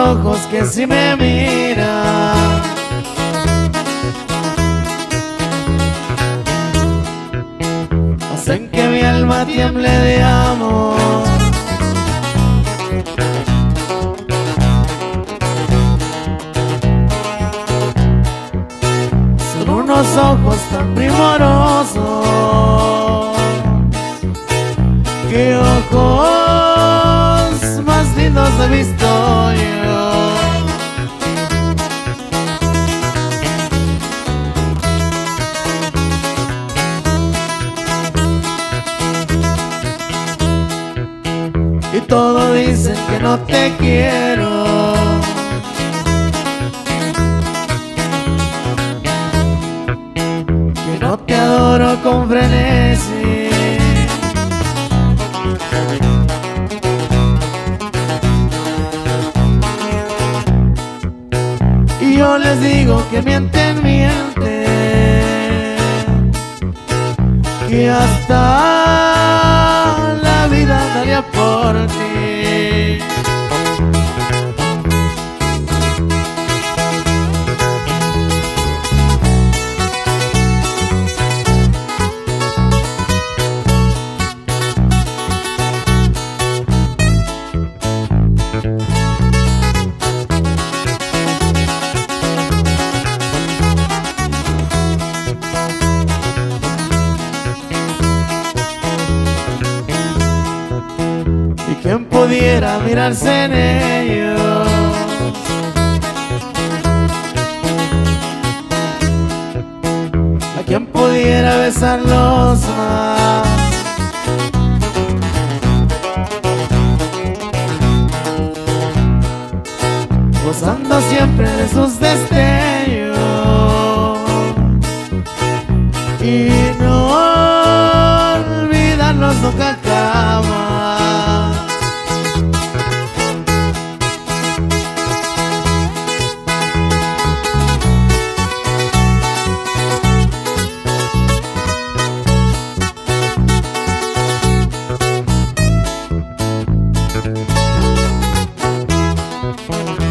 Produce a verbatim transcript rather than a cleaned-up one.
ojos que si me miran, hacen que mi alma tiemble de amor. Son unos ojos tan primorosos, qué ojos más lindos he visto yo. Y todos dicen que no te quiero, que no te adoro con frenesí. Y yo les digo que mienten, mienten, que hasta la vida daría por ti. ¿Quién pudiera mirarse en ellos? ¿A quién pudiera besarlos más? Gozando siempre de sus destellos y no olvidarlos nunca jamás. Thank you.